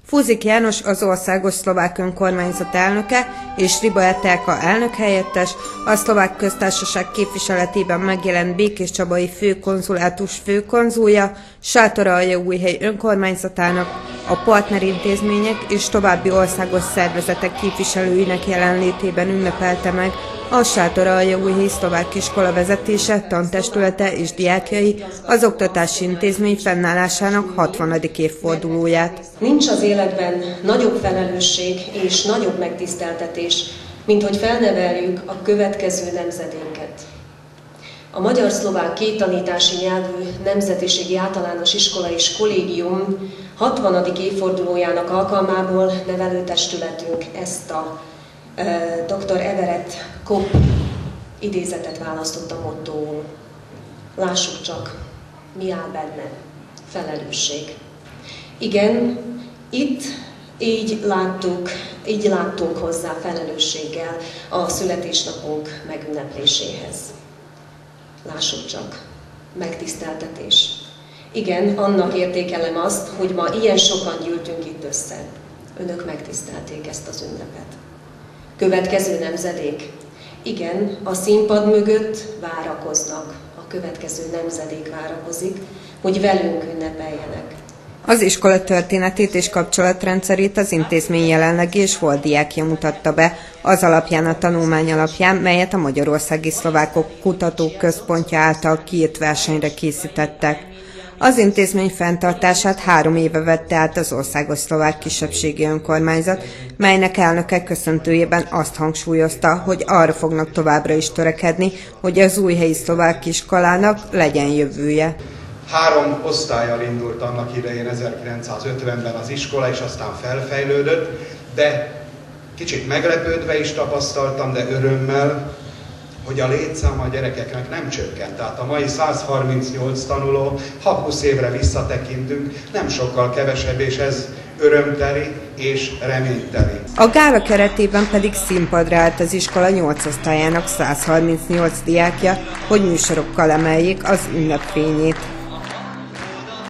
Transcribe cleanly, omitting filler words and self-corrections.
Fúzik János az Országos Szlovák Önkormányzat elnöke és Riba Etelka elnökhelyettes, a Szlovák Köztársaság képviseletében megjelent Békéscsabai főkonzulátus főkonzulja, Sátoraljaújhely önkormányzatának, a partnerintézmények és további országos szervezetek képviselőinek jelenlétében ünnepelte meg a Sátoraljaújhelyi Szlovák Iskola vezetése, tantestülete és diákjai az oktatási intézmény fennállásának 60. évfordulóját. Nincs az életben nagyobb felelősség és nagyobb megtiszteltetés, mint hogy felneveljük a következő nemzedéket. A magyar-szlovák kéttanítási nyelvű nemzetiségi általános iskola és kollégium 60. évfordulójának alkalmából nevelőtestületünk ezt a Dr. Everett Kopp idézetet választotta mottóul. Lássuk csak, mi áll benne. Felelősség. Igen, itt így láttunk hozzá felelősséggel a születésnapunk megünnepléséhez. Lássuk csak, megtiszteltetés. Igen, annak értékelem azt, hogy ma ilyen sokan gyűltünk itt össze. Önök megtisztelték ezt az ünnepet. Következő nemzedék. Igen, a színpad mögött várakoznak. A következő nemzedék várakozik, hogy velünk ünnepeljenek. Az iskola történetét és kapcsolatrendszerét az intézmény jelenlegi és volt diákja mutatta be, az alapján a tanulmány alapján, melyet a Magyarországi Szlovákok Kutatóközpontja által kiírt versenyre készítettek. Az intézmény fenntartását 3 éve vette át az Országos Szlovák Kisebbségi Önkormányzat, melynek elnöke köszöntőjében azt hangsúlyozta, hogy arra fognak továbbra is törekedni, hogy az újhelyi szlovák iskolának legyen jövője. 3 osztállyal indult annak idején 1950-ben az iskola, és aztán felfejlődött, de kicsit meglepődve is tapasztaltam, de örömmel, hogy a létszáma a gyerekeknek nem csökkent. Tehát a mai 138 tanuló, ha 20 évre visszatekintünk, nem sokkal kevesebb, és ez örömteli és reményteli. A gála keretében pedig színpadra állt az iskola 8 osztályának 138 diákja, hogy műsorokkal emeljék az ünnepfényét.